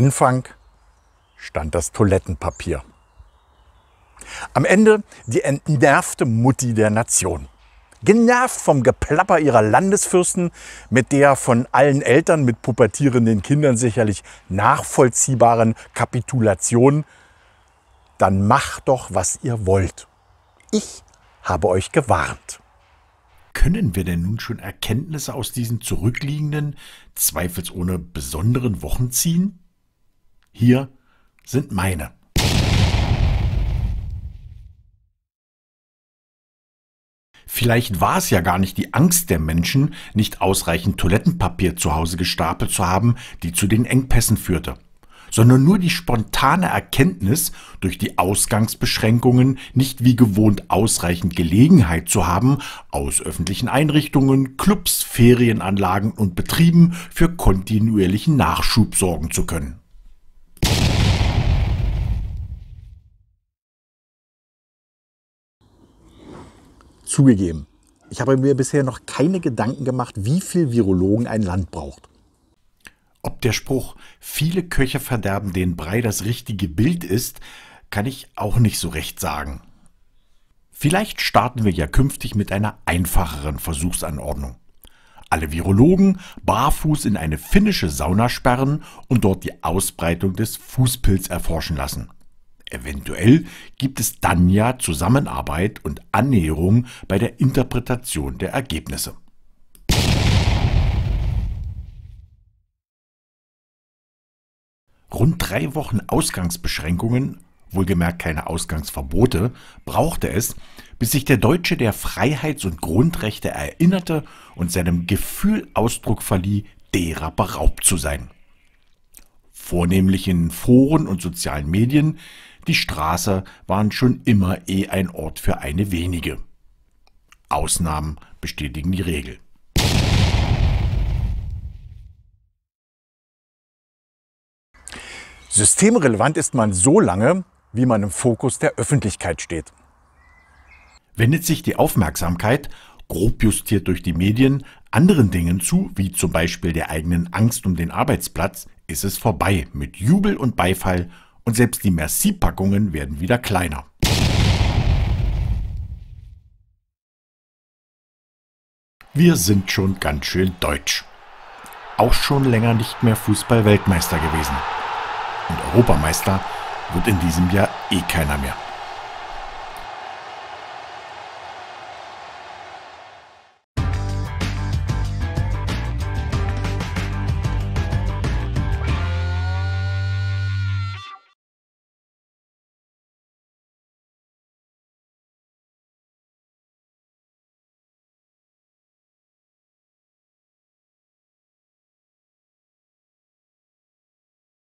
Anfang stand das Toilettenpapier. Am Ende die entnervte Mutti der Nation. Genervt vom Geplapper ihrer Landesfürsten, mit der von allen Eltern mit pubertierenden Kindern sicherlich nachvollziehbaren Kapitulation. Dann macht doch, was ihr wollt. Ich habe euch gewarnt. Können wir denn nun schon Erkenntnisse aus diesen zurückliegenden, zweifelsohne besonderen Wochen ziehen? Hier sind meine. Vielleicht war es ja gar nicht die Angst der Menschen, nicht ausreichend Toilettenpapier zu Hause gestapelt zu haben, die zu den Engpässen führte, sondern nur die spontane Erkenntnis, durch die Ausgangsbeschränkungen nicht wie gewohnt ausreichend Gelegenheit zu haben, aus öffentlichen Einrichtungen, Clubs, Ferienanlagen und Betrieben für kontinuierlichen Nachschub sorgen zu können. Zugegeben, ich habe mir bisher noch keine Gedanken gemacht, wie viel Virologen ein Land braucht. Ob der Spruch "Viele Köche verderben den Brei" das richtige Bild ist, kann ich auch nicht so recht sagen. Vielleicht starten wir ja künftig mit einer einfacheren Versuchsanordnung. Alle Virologen barfuß in eine finnische Sauna sperren und dort die Ausbreitung des Fußpilz erforschen lassen. Eventuell gibt es dann ja Zusammenarbeit und Annäherung bei der Interpretation der Ergebnisse. Rund 3 Wochen Ausgangsbeschränkungen, wohlgemerkt keine Ausgangsverbote, brauchte es, bis sich der Deutsche der Freiheits- und Grundrechte erinnerte und seinem Gefühl Ausdruck verlieh, derer beraubt zu sein. Vornehmlich in Foren und sozialen Medien, die Straße waren schon immer ein Ort für eine wenige. Ausnahmen bestätigen die Regel. Systemrelevant ist man so lange, wie man im Fokus der Öffentlichkeit steht. Wendet sich die Aufmerksamkeit, grob justiert durch die Medien, anderen Dingen zu, wie zum Beispiel der eigenen Angst um den Arbeitsplatz, ist es vorbei mit Jubel und Beifall und selbst die Merci-Packungen werden wieder kleiner. Wir sind schon ganz schön deutsch. Auch schon länger nicht mehr Fußball-Weltmeister gewesen. Und Europameister wird in diesem Jahr keiner mehr.